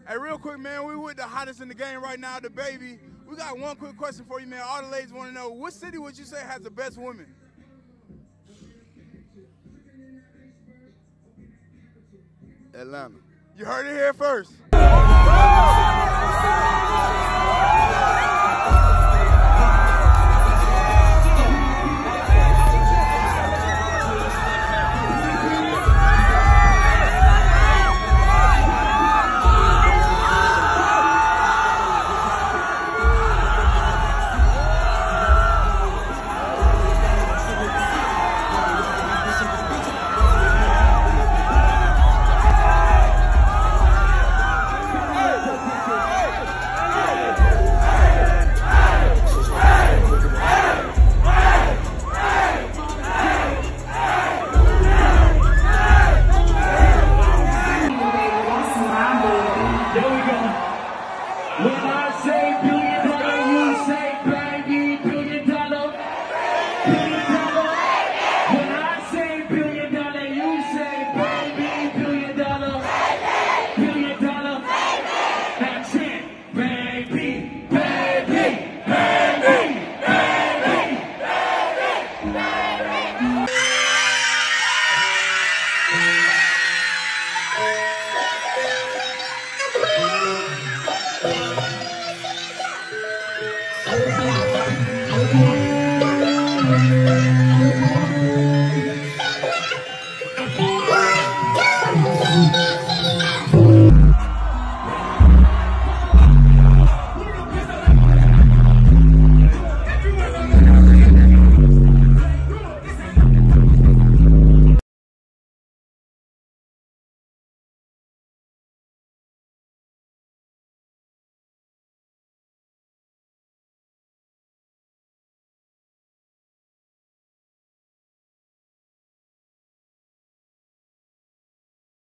Hey, real quick, man, we with the hottest in the game right now, DaBaby. We got one quick question for you, man. All the ladies want to know, what city would you say has the best women? Atlanta. You heard it here first. When I say